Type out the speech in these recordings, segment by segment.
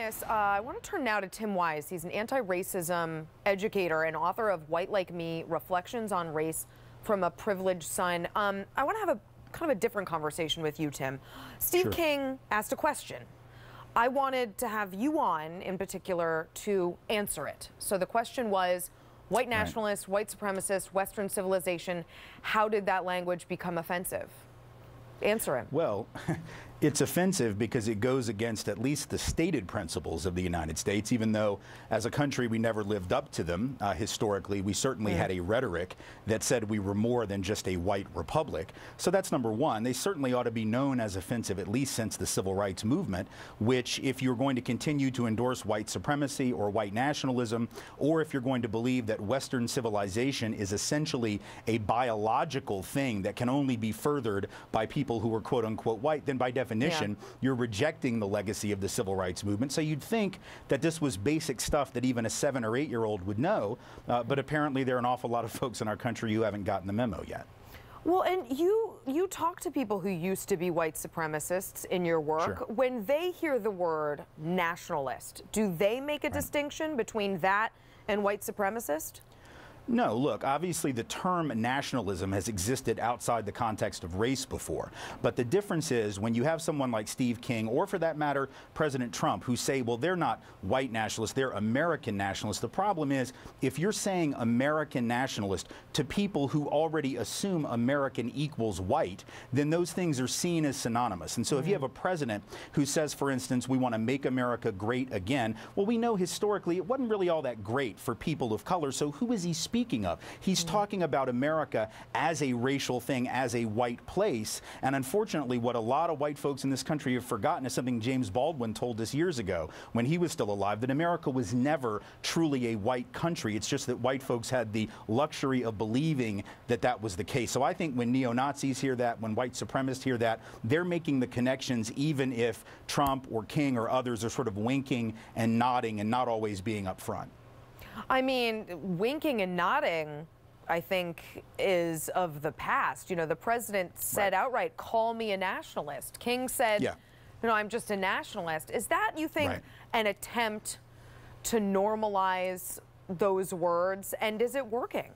this. I want to turn now to Tim Wise. He's an anti-racism educator and author of White Like Me, Reflections on Race from a Privileged Son. I want to have a kind of a different conversation with you, Tim. Steve King asked a question. I wanted to have you on in particular to answer it. So the question was, white nationalists, white supremacists, Western civilization, how did that language become offensive? Answer him. Well, it's offensive because it goes against at least the stated principles of the United States, even though as a country we never lived up to them. Historically, we certainly had a rhetoric that said we were more than just a white republic. So that's number one. They certainly ought to be known as offensive, at least since the civil rights movement, which if you're going to continue to endorse white supremacy or white nationalism, or if you're going to believe that Western civilization is essentially a biological thing that can only be furthered by people who are quote unquote white, then by definition, you're rejecting the legacy of the civil rights movement. So you'd think that this was basic stuff that even a 7 or 8 year old would know, but apparently there are an awful lot of folks in our country who haven't gotten the memo yet. Well, and you talk to people who used to be white supremacists in your work. When they hear the word nationalist, do they make a distinction between that and white supremacist? No, look, obviously the term nationalism has existed outside the context of race before. But the difference is when you have someone like Steve King, or for that matter, President Trump, who say, well, they're not white nationalists, they're American nationalists. The problem is, if you're saying American nationalist to people who already assume American equals white, then those things are seen as synonymous. And so if you have a president who says, for instance, we want to make America great again, well, we know historically it wasn't really all that great for people of color. So who is he speaking of? He's talking about America as a racial thing, as a white place. And unfortunately, what a lot of white folks in this country have forgotten is something James Baldwin told us years ago when he was still alive, that America was never truly a white country. It's just that white folks had the luxury of believing that that was the case. So I think when neo-Nazis hear that, when white supremacists hear that, they're making the connections even if Trump or King or others are sort of winking and nodding and not always being upfront. I mean, winking and nodding, I think, is of the past. You know, the president said outright, call me a nationalist. King said, no, I'm just a nationalist. Is that, you think, an attempt to normalize those words? And is it working?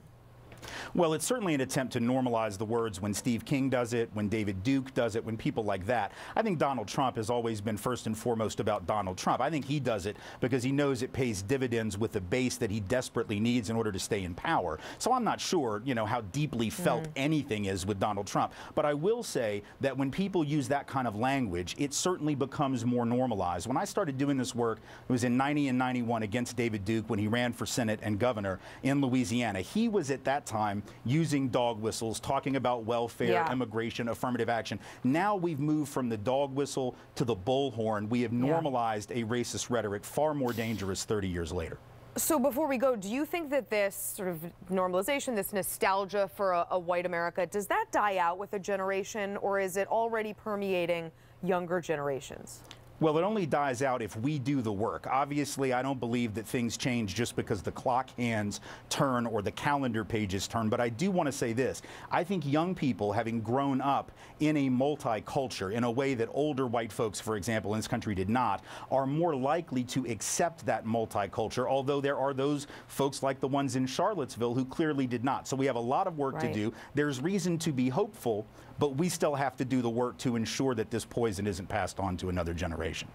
Well, it's certainly an attempt to normalize the words when Steve King does it, when David Duke does it, when people like that. I think Donald Trump has always been first and foremost about Donald Trump. I think he does it because he knows it pays dividends with the base that he desperately needs in order to stay in power. So I'm not sure, you know, how deeply felt anything is with Donald Trump. But I will say that when people use that kind of language, it certainly becomes more normalized. When I started doing this work, it was in 90 and 91 against David Duke when he ran for Senate and governor in Louisiana. He was at that time using dog whistles, talking about welfare, immigration, affirmative action. Now we've moved from the dog whistle to the bullhorn. We have normalized a racist rhetoric far more dangerous 30 years later. So before we go, do you think that this sort of normalization, this nostalgia for a white America, does that die out with a generation, or is it already permeating younger generations? Well, it only dies out if we do the work. Obviously, I don't believe that things change just because the clock hands turn or the calendar pages turn, but I do want to say this. I think young people, having grown up in a multicultural, in a way that older white folks, for example, in this country did not, are more likely to accept that multicultural, although there are those folks like the ones in Charlottesville who clearly did not. So we have a lot of work to do. There's reason to be hopeful, but we still have to do the work to ensure that this poison isn't passed on to another generation.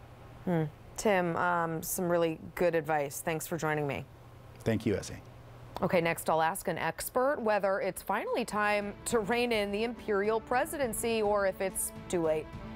Tim, some really good advice. Thanks for joining me. Thank you, Essie. Okay, next I'll ask an expert whether it's finally time to rein in the imperial presidency or if it's too late.